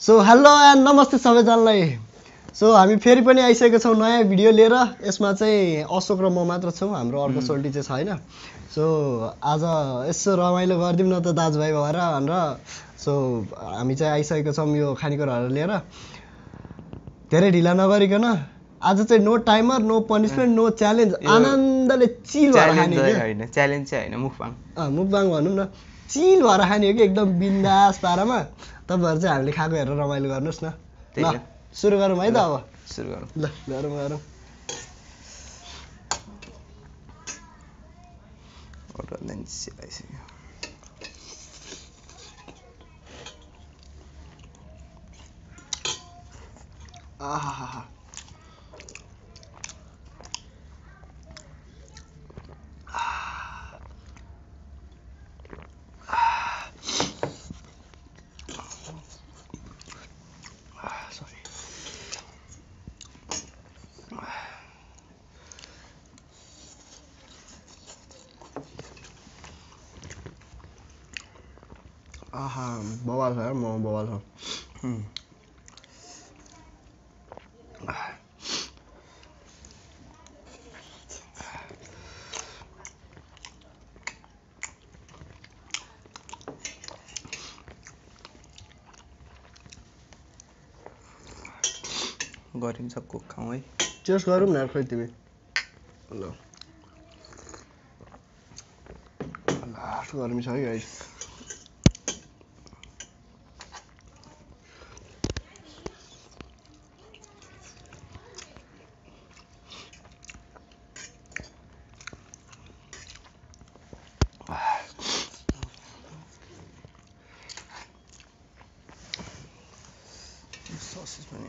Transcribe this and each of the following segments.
So hello and नमस्ते सबैजनालाई। So हामी फेरि पनि आइसकेको छौँ नयाँ भिडियो लिएर। यसमा चाहिँ अशोक र म मात्र छौँ, हाम्रो अर्को सोल्टी चाहिँ छैन। सो आज यसो रमाइलो गरिदिउँ न त दाजुभाइ भएर भनेर सो हामी चाहिँ आइसकेको छौँ यो खानेकुराहरू लिएर। धेरै ढिला नगरिकन आज चाहिँ no timer, no punishment, no challenge, आनन्दले चिल भएर खाने होइन च्यालेन्ज चाहिँ होइन, मुखबाङ मुखबाङ भनौँ न, चिल भएर खाने हो कि एकदम बिन्दास पारामा। तपाईँहरू चाहिँ हामीले खाएको हेरेर रमाइलो गर्नुहोस् न। ल सुरु गरौँ है त। अब सुरु गरौँ। ल गरौँ गरौँ। आहा आहा बवाल छ यार, म बवाल छ। गरिन्छ कुक खाउँ है। चेस गरौँ न यार, खोइ तिमी। ल लास्ट गर्मी छ है गाइस। ससेज पनि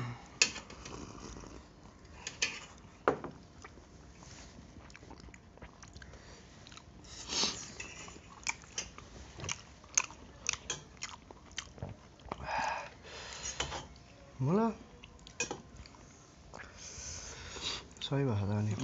मलाई सही भएको त नि।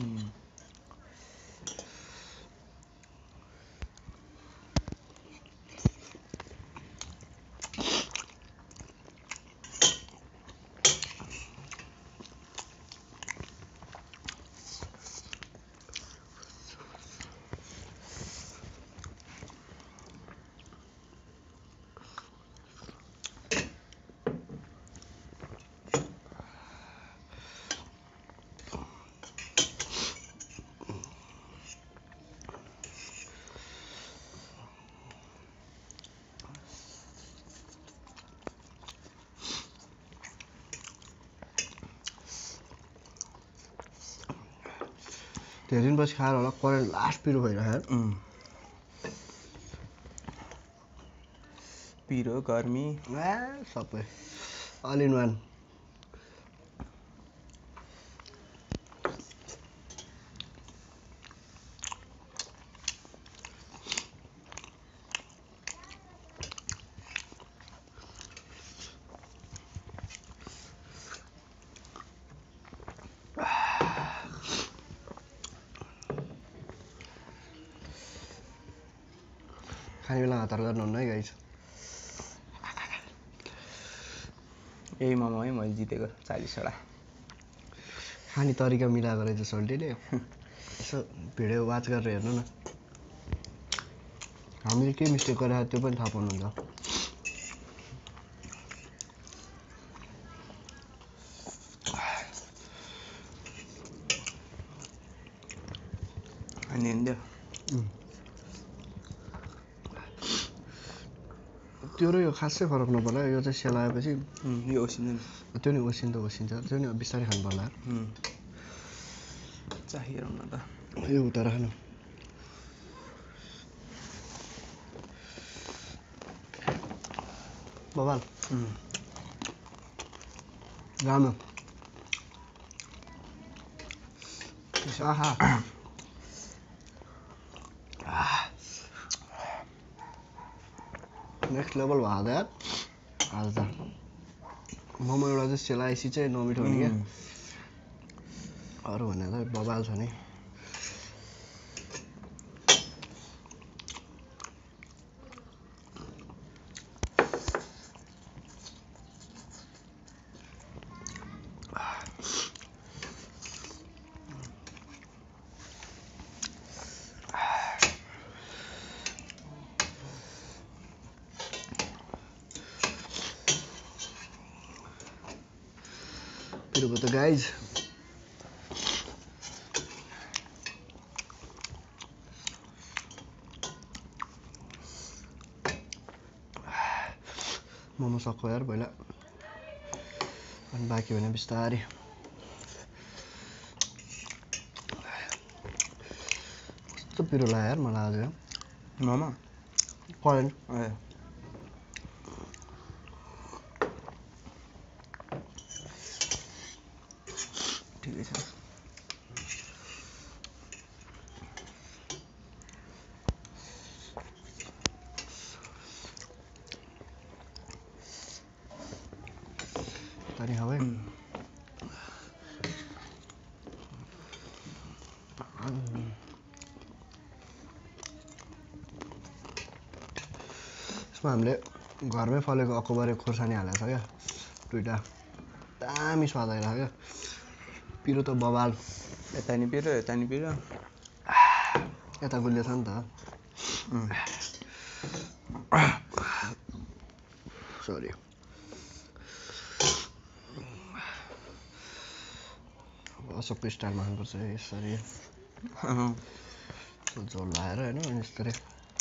धेरै दिनपछि खाएर होला, करेन्ट लास्ट पिरो भइरहेको। पिरो गर्मी सबै अल इन वान। खाने बेला हतार गर्नुहुन्न है गाइस। यही मोमो है मैले जितेको 40 वटा। खाने तरिका मिलाएको रहेछ सोल्टीले। यसो भिडियो वाच गरेर हेर्नु न, हामीले के मिस्टेक गरेर त्यो पनि थाहा पाउनुहुन्छ। त्यो र यो खासै फरक नपर्ला। यो चाहिँ सेलाएपछि यो ओसिन्छ, त्यो नि ओसिन्छ, त्यो नि बिस्तारै खानु पर्ला। चाहिएर न त यो उता राख्नु। बबाल राम्रो। आहा नेक्स्ट लेभल भएको यार आज त। मोमो एउटा चाहिँ सेलाएपछि चाहिँ नमिठो हुने क्या, अरू भने त बबाल छ नि। पिरो भयो त गाइज मोमो सक्यो यार पहिला अनि बाँकी भने बिस्तारै कस्तो पिरो लाग्यो यार मलाई आज मोमो करेन्ट ठिकै छ तनी हवे यसमा हामीले घरमै फलेको अकबरे खोर्सानी हालेको छ क्या दुईटा दामी स्वाद आइरहेको क्या पिरो त बबाल यता नि पिरो यता गुलियो छ नि त सरी अशोकको स्टाइलमा खानुपर्छ यसरी झोल लाएर होइन अनि यस्तरी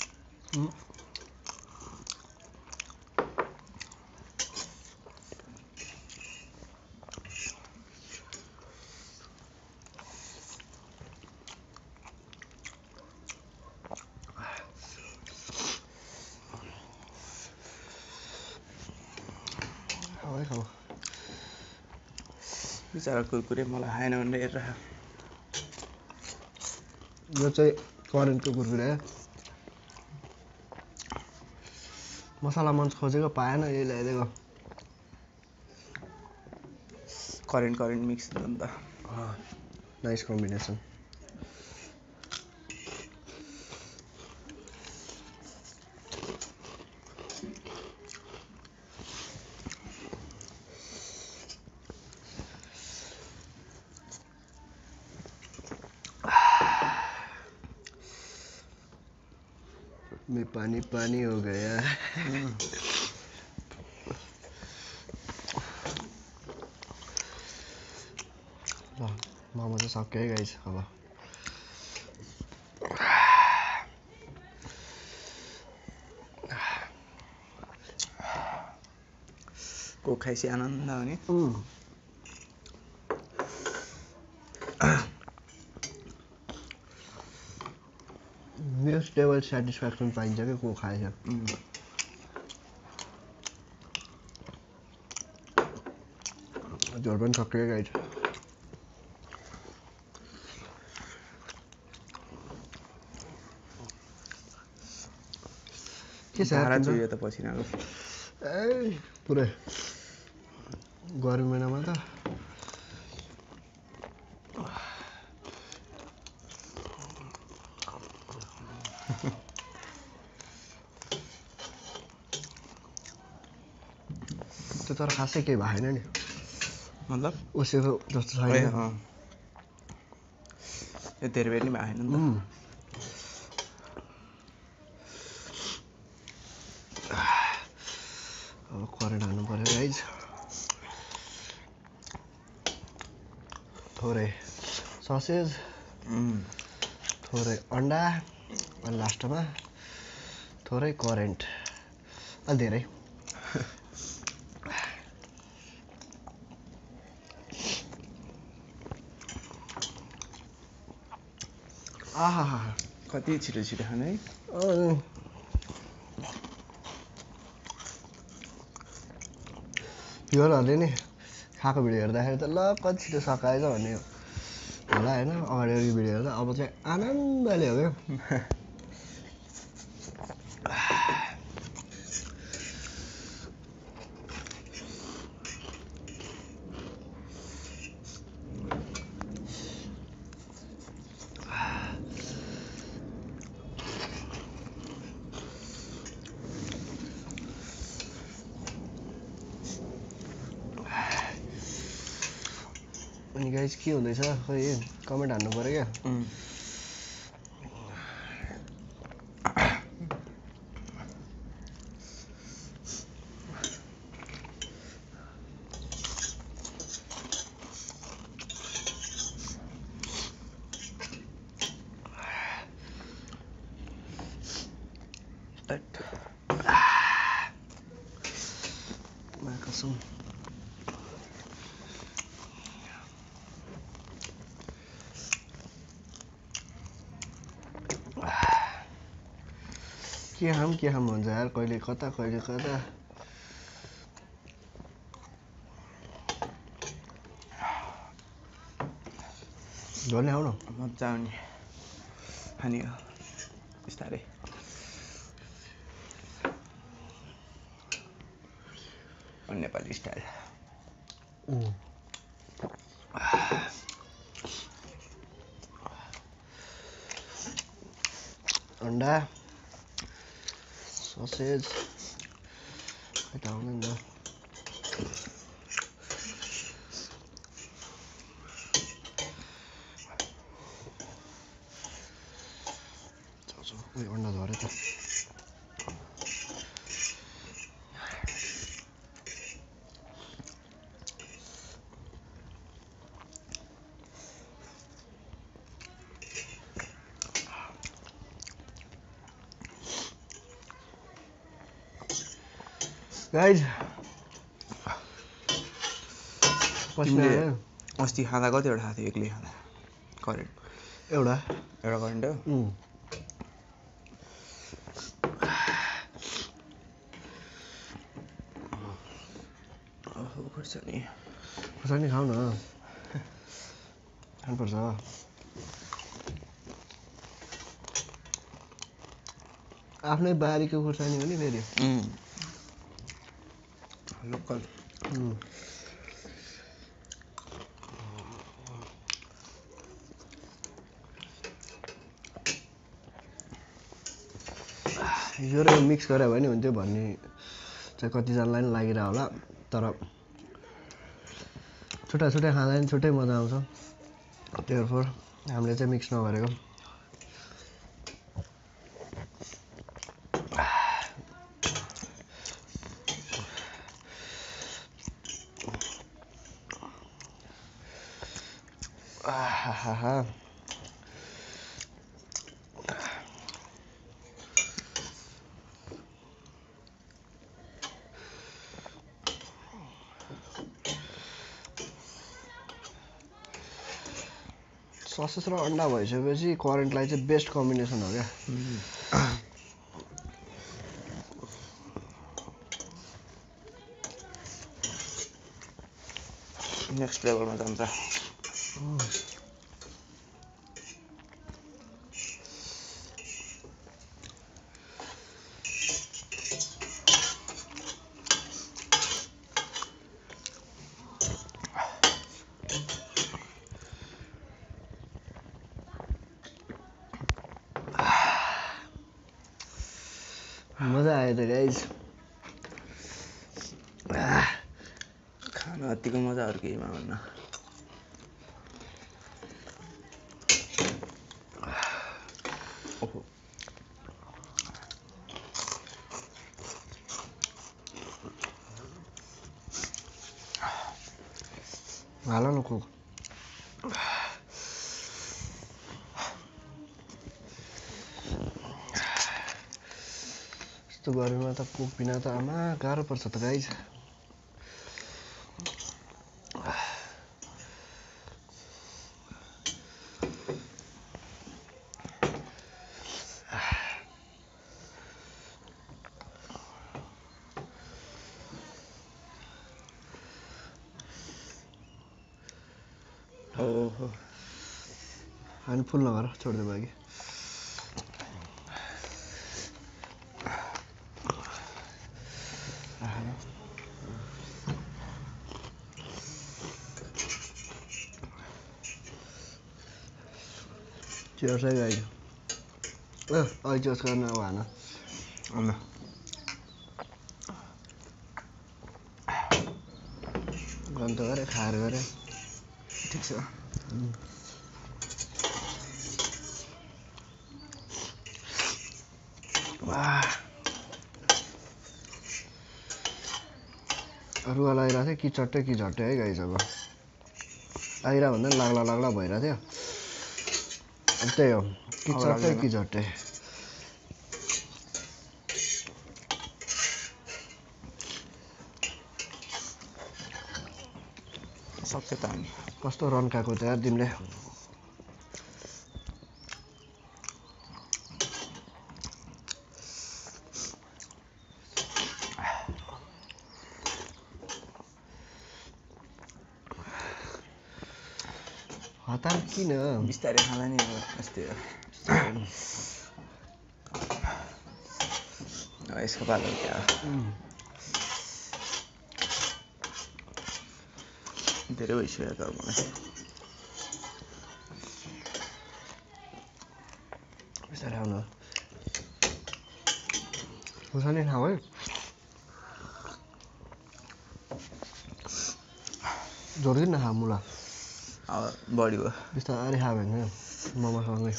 खाऊ बिचरा कुरकुरे मलाई खाएन भनेर हेरेर यो चाहिँ करेन्टको कुरकुरे मसला मन्च खोजेको पाएन यही ल्याइदिएको करेन्ट मिक्स हो नि त नाइस कम्बिनेसन में पानी पानी हो गया ल मोमो चाहिँ सक्यो है गाइस अब को खाइसी आनन्द हुने नेक्स्ट लेभल सेटिस्फ्याक्सन पाइन्छ क्या को खाएछ झोल पनि सक्यो गाइस के छ भाडा चुयो त पसिनाको ए पुरै गर्मी महिनामा त त्यो तर खासै केही भएन नि मतलब उसेको जस्तो छैन यो धेरै बेर नि भएन नि त अब करेन्ट हाल्नु पर्यो गाइज थोरै ससेज थोरै अन्डा अनि लास्टमा थोरै करेन्ट अलि धेरै आहा कति छिटो छिटो खाने है प्योरहरूले नि खाएको भिडियो हेर्दाखेरि त ल कति छिटो सकाएछ भन्ने होला होइन अगाडि भिडियो हेर्दा अब चाहिँ आनन्दले हो क्या अनि गाइस के हुँदैछ खोइ कमेन्ट हान्नु पर्यो क्या मा कसम के हम हुन्छ यार कहिले कता गर्ने आउन मजा आउने खाने हो बिस्तारै नेपाली स्टाइल अन्डा ससेज यता आउनु न अन्डा झरे त गाइज अस्ति खाँदा कतिवटा खाएको थियो एक्लै खाँदा करेन्ट एउटा करेन्ट हो खुर्सानी खाऊ न खानुपर्छ आफ्नै बारीको खुर्सानी हो नि फेरि लोकल यो र मिक्स गरे भने हुन्थ्यो भन्ने चाहिँ कतिजनालाई पनि लागिरह होला तर छुट्टा खाँदा पनि छुट्टै मजा आउँछ त्यही हामीले चाहिँ मिक्स नगरेको ससेज र अन्डा भइसकेपछि करेन्टलाई चाहिँ बेस्ट कम्बिनेसन हो क्या नेक्स्ट लेभलमा जान्छ मजा आयो त गाइज खाना अतिको मजा अरू केहीमा भन्न हाल न कुक यस्तो गर्मीमा त कुक बिना त आमा गाह्रो पर्छ त गाइज अनि फुल नगर छोड्दै भयो कि चियर्स है गाइज अहिले चियर्स गर्न अब हान गन्त गरे खाएर गरे ठिक छ रुवा लागिरहेको थियो कि चट्टै कि झट्टै है गाइज अब आइरह भन्दा पनि लाग्ला भइरहेको थियो अब त्यही हो कि चट्टै कि झट्टै सक्छ त अनि कस्तो रन खाएको त यार तिमीले हतार किन बिस्तारै खाँदा नि अब यस्तै हो यसको पालो क्या धेरै भइसक्यो त मलाई बिस्तारै आउनु खुर्सानी खाऊ है जोड्दिन नखा मुला अब बढी भयो बिस्तारै खा भने मोमोसँगै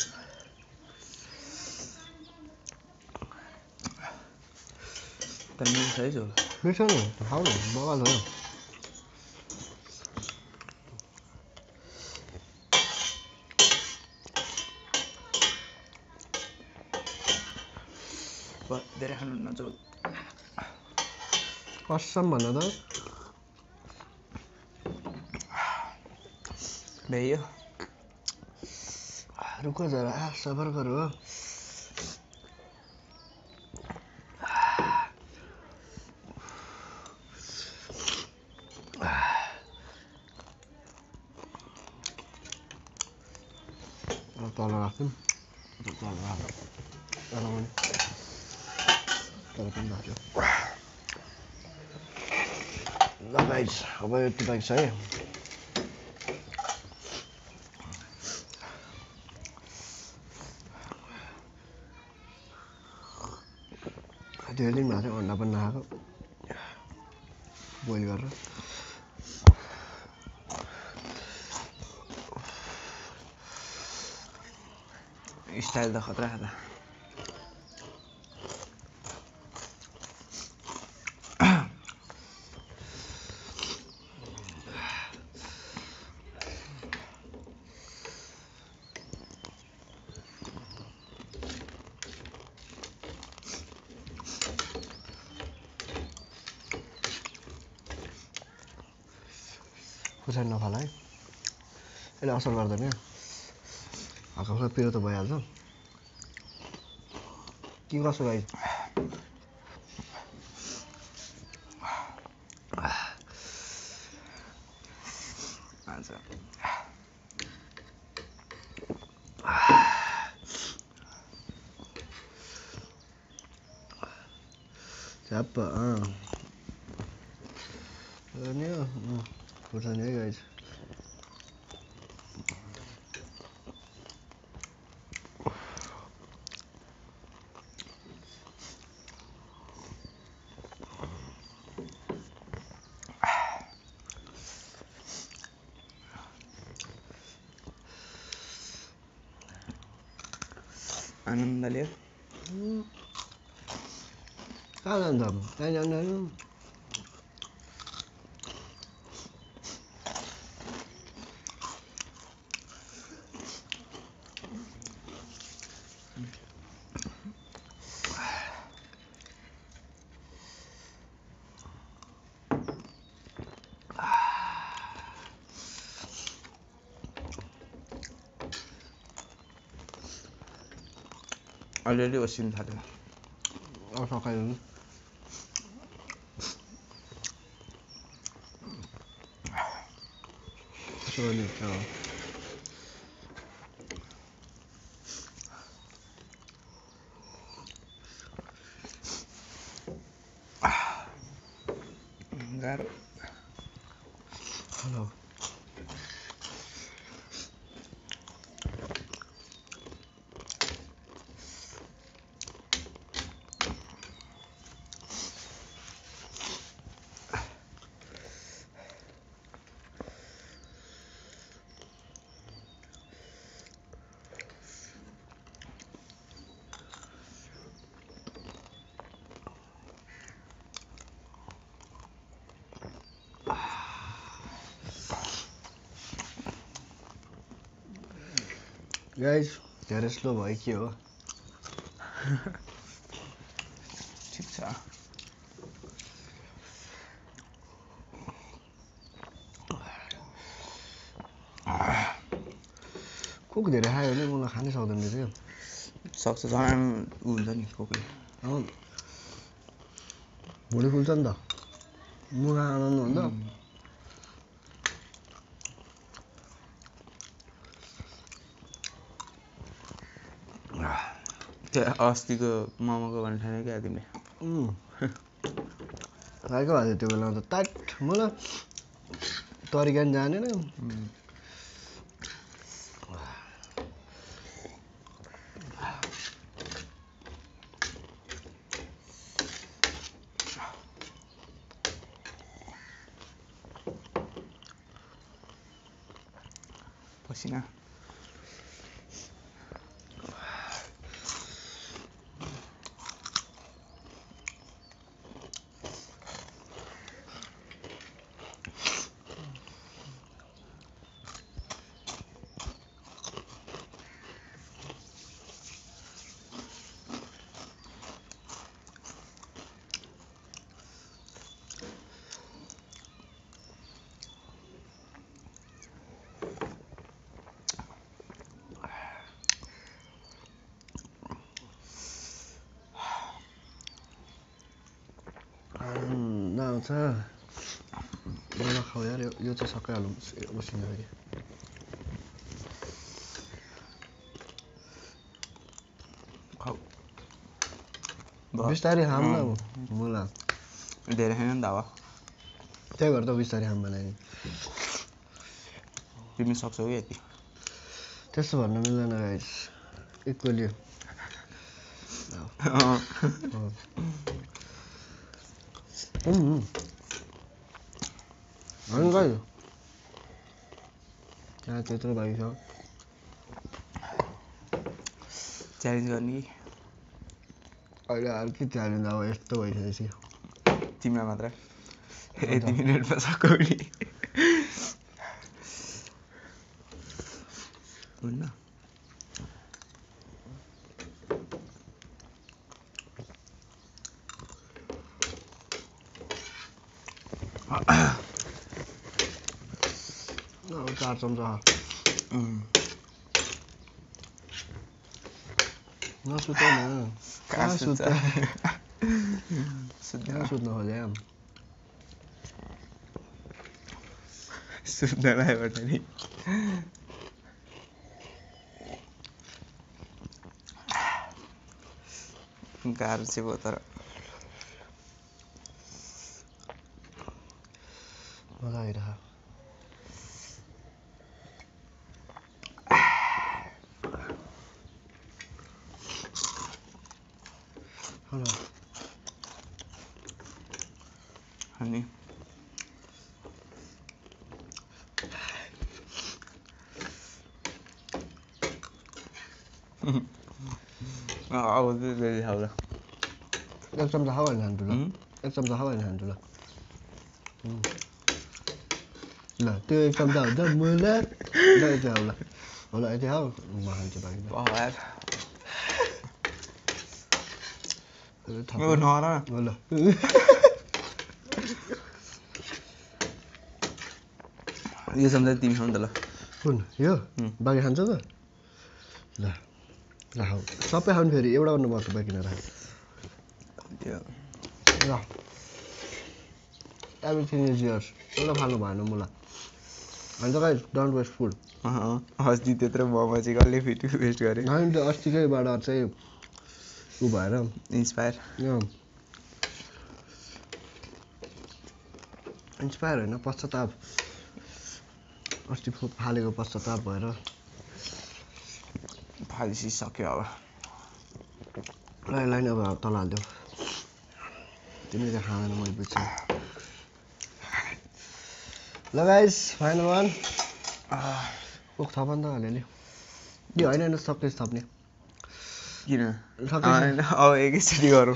तर मिल्छ है झोल मिठो नि खाऊ न बगाल हो धेरै खानुहुन्न झोल कसम भन त भ्याइयो रुको जरा सबर करो तल राख्छौँ तल राख तर पनि राख्यो ल गाइस अब यति बाइक छ है धेरै दिन भएको थियो अन्डा पनि नखाएको बोइल गरेर स्टाइल त खतरा खतरा खुर्सानी नफाल है यसले असर गर्दैन हल्का हल्का पिरो त भइहाल्छ के कसो गाइस झ्याप्प नि खुर्सानी है गाइस आनन्दले कहाँ जान्छ कहीँ जाँदैन अलिअलि ओसिनु थाल्यो अब सकाइदिनु सोनी गाह्रो हेलो गाइस धेरै स्लो भयो के हो ठिक छ कोक धेरै खायो भने मलाई खानै सक्दैन रहेछ सक्छ झन् हुन्छ नि कोकले क्या भुँडी खुल्छ नि त मुखा आनन्द हुन्छ त्यो अस्तिको मोमोको भने ठाने क्या तिमीले खाएको भएको त्यो बेलामा त टाइट मलाई तरिका नि जानेन पसिना नआउँछ मलाई खाऊ यार यो चाहिँ सबै हालौँ मसिनो कि खाऊ बिस्तारै खाऊँ न मुला धेरै खाएन नि त अब त्यही भएर त बिस्तारै खाऊँ भने तिमी सक्छौ कि यति त्यस्तो भन्न मिल्दैन गाइस इक्वली होइन गाइस त्यहाँ त्यत्रो बाँकी छ च्यालेन्ज गर्ने कि अहिले अर्कै च्यालेन्ज अब यस्तो भइसकेपछि तिमीलाई मात्र यति मिनटमा सक्छौ नि हुन्न अब 4 चम्चा नसुत न कहाँ सुत्छ सुत्न खोजे सुत्नलाई नि गाह्रो चाहिँ भयो तर मजा आइरह अनि अब चाहिँ खाऊ ल एक चम्चा खाऊ भने खान्छु ल एक चम्चा खाऊ भने खान्छु ल ल त्यो एक चम्चा हुन्छ मुला ल यति खाऊ ल होला यति खाऊ म खान्छु बाँकी ल यो चम्चा तिमी खाऊ नि त ल कुन यो बाँकी खान्छ त ल ल खाऊ सबै खाउँ फेरि एउटा गर्नुपर्छ बाँकी नराख ल एभ्रिथिङ इज योर्स एउटा फाल्नु भएन मुला अन्त गाइस डोन्ट वेस्ट फुड अस्ति त्यत्रो मोमो चाहिँ कसले वेस्ट गरे होइन त्यो अस्तिकैबाट चाहिँ उ भएर इन्सपायर इन्सपायर होइन पश्चाताप अस्ति फालेको पश्चाताप भएर फालिसी सक्यो अब लाइन अब तल हालिदेऊ तिमीले त खाँदैन मैले बुझ्छु ल गाइस फाइनल वान कोक थप नि त अलिअलि कि होइन सबै थप्ने किन अब एकैचोटि गरौँ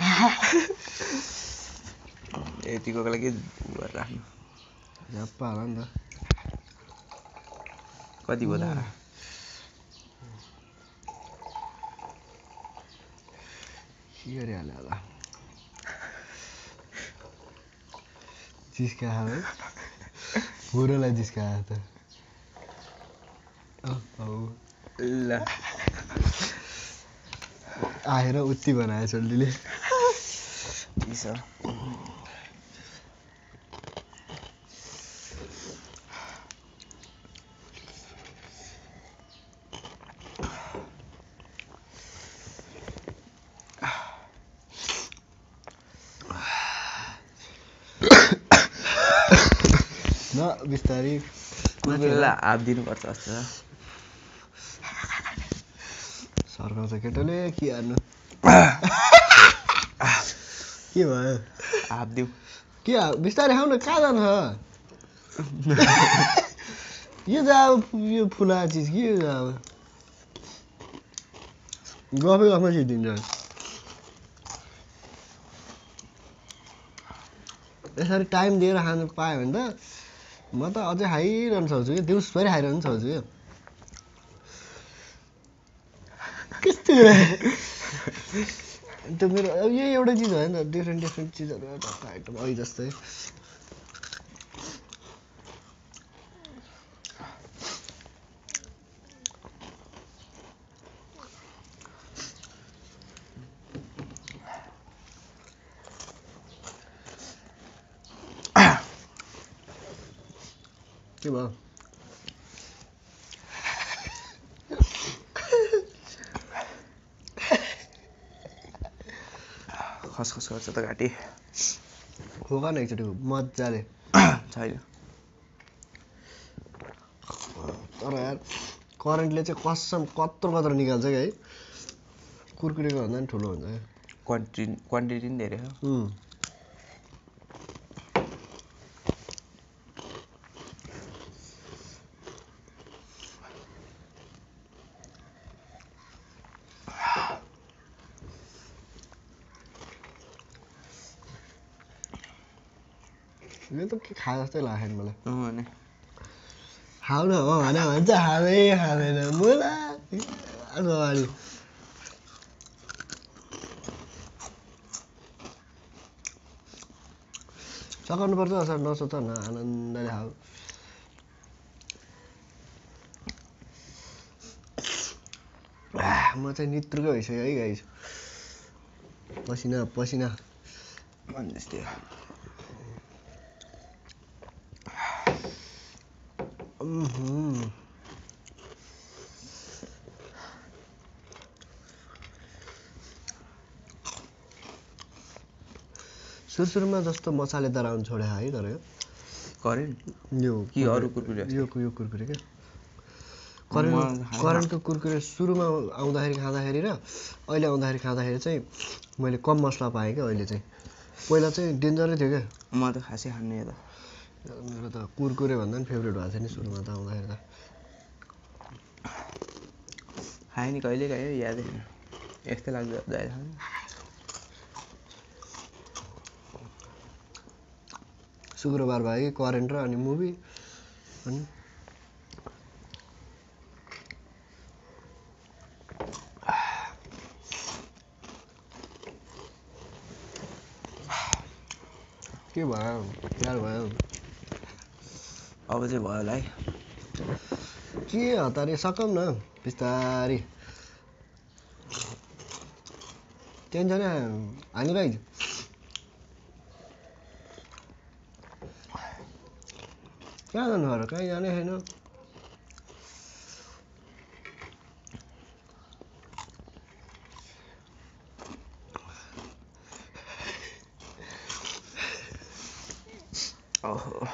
यतिको लागि के गरेर राख्नु झ्याप्पा होला नि त कति भयो धारा के गरिहाल्यो होला जिस्का है बुढोलाई जिस्का त ल आएर उत्ति बनायो सोल्टीले चिसो न बिस्तारी कुकुरलाई हात दिनुपर्छ जस्तो छ सर्काउँछ केटोले के हार्नु के भयो हात दिउँ के बिस्तारै खाऊ न कहाँ जानु यो त अब यो फुला चिज के यो अब गफै गफमा सिद्धिन्छ यसरी टाइम दिएर खानु पायो भने त म त अझै खाइरहनु सक्छु कि दिउँसभरि खाइरहनु सक्छु क्या कस्तो त्यो मेरो अब यही एउटा चिज होइन डिफ्रेन्ट डिफ्रेन्ट चिजहरू आइटम अहिले जस्तै के भयो खसखस गर्छ त घाँटी खोका न एकचोटि मजाले छैन तर यार करेन्टले चाहिँ कसम कत्रो कत्रो निकाल्छ क्या है कुरकुरेको भन्दा पनि ठुलो हुन्छ क्वान्टिटी पनि धेरै हो यो त के खाए जस्तै लाग्यो नि मलाई भने खाऊ न हो भने भन्छ खाँदै खाँदैन मुला अगाडि सघाउनुपर्छ सर नसोच न आनन्दले खाऊ म चाहिँ नित्रुकै भइसक्यो है गाइस पसिना पसिना भने जस्तै सुरुमा जस्तो मसालेदार आउनु छोड्यो है तर यो करेन्ट यो कि अरू कुरकुरे यो कुरकुरे क्या करेन्टको कुरकुरे सुरुमा आउँदाखेरि खाँदाखेरि र अहिले आउँदाखेरि खाँदाखेरि चाहिँ मैले कम मसला पाएँ क्या अहिले चाहिँ पहिला चाहिँ डेन्जरै थियो क्या म त खासै खान्ने त मेरो त कुरकुरे भन्दा पनि फेभरेट भएको थियो नि सुरुमा त आउँदाखेरि त खाएँ नि कहिले खायो यादै छैन यस्तै लाग्दो जाए शुक्रबार भयो कि करेन्ट र अनि मुभी अनि के भयो यार भयो अब चाहिँ भयो होला है के हतारे सकौँ न बिस्तारी टेन्सनै हानिरहेको कहाँ जानु र कहीँ जानै छैन ओहो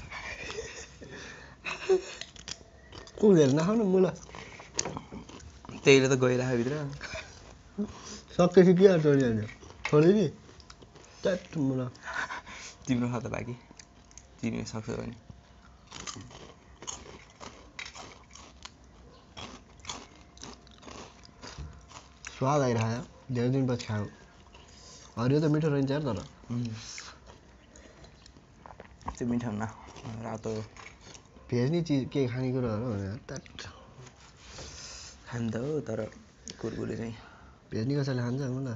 कुदेर नखाउनु मुला त्यहीले त गइरहेको भित्र सकेपछि के छोडिहाल्छ छोडिदिने ट्याट मुला तिम्रो खाता बाँकी तिमी सक्छौ भने स्वाद आइरहेको धेरै दिनपछि खाऊ हरियो त मिठो रहन्छ यार तर त्यो मिठो हुन्न रातो भेज्ने चिज के खानेकुराहरू भनेर ट्याट खान्छ हो तर कुरकुरे चाहिँ भेज्ने कसैले खान्छ मुला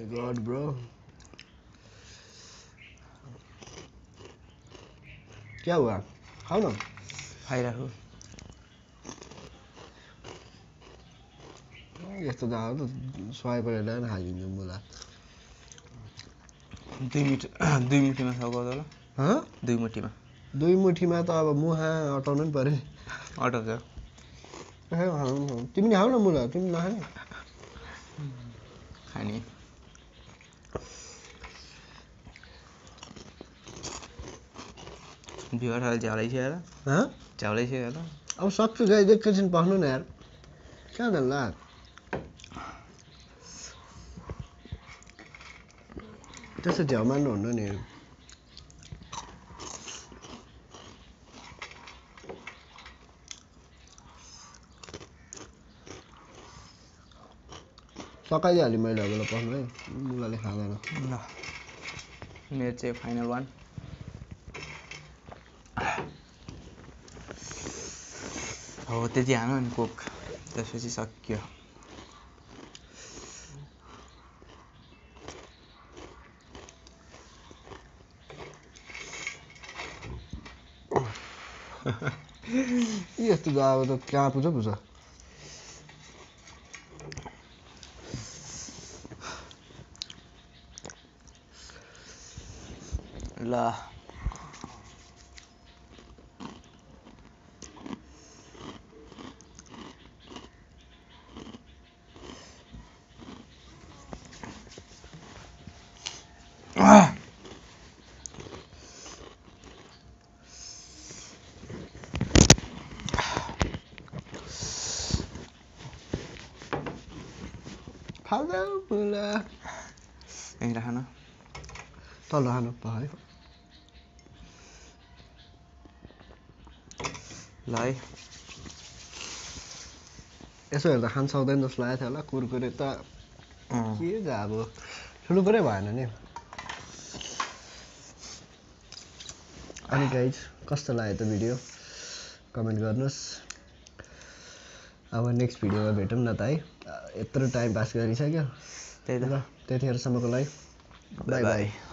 गॉड ब्रो क्या हुआ खाऊ न खाइराखु यस्तो जग्गा त स्वाई परेर ल्याएर खाइदिन्छ मुला 2 मुठीमा सघाउँछ होला हँ 2 मुठीमा 2 मुठीमा त अब मुहा अटाउनु नि पर्यो अटाउँछ तिमी खाऊ न मुला तिमी नखाने खाने बिहार झ्यालै छ यार हँ झ्यालै छ यार अब सक्छु गाई एकैछिन पस्नु न यार कहाँ जानु ला त्यसो झ्याउ मान्नु हुन्न नि सकाइदिइहालेँ मैले अब पस्नु है मुलाले खाँदैन ल मेरो चाहिँ फाइनल 1 हो त्यति हानु अनि कोक त्यसपछि सक्यो यस्तो जग्गा त कहाँ पुग्छ पुग्छ ल खाँदा मुला यहीँ राख न तल खानु भयो ल है यसो हेर्दा खान सक्दैन जस्तो लागेको थियो होला कुरकुरे त के त अब ठुलो कुरै भएन नि अनि गाइज कस्तो लाग्यो त भिडियो कमेन्ट गर्नुहोस् अब नेक्स्ट भिडियोमा भेटौँ न त है यत्रो टाइम पास गरिसक्यो त्यही त ल त्यतिखेरसम्मको लागि बाई बाई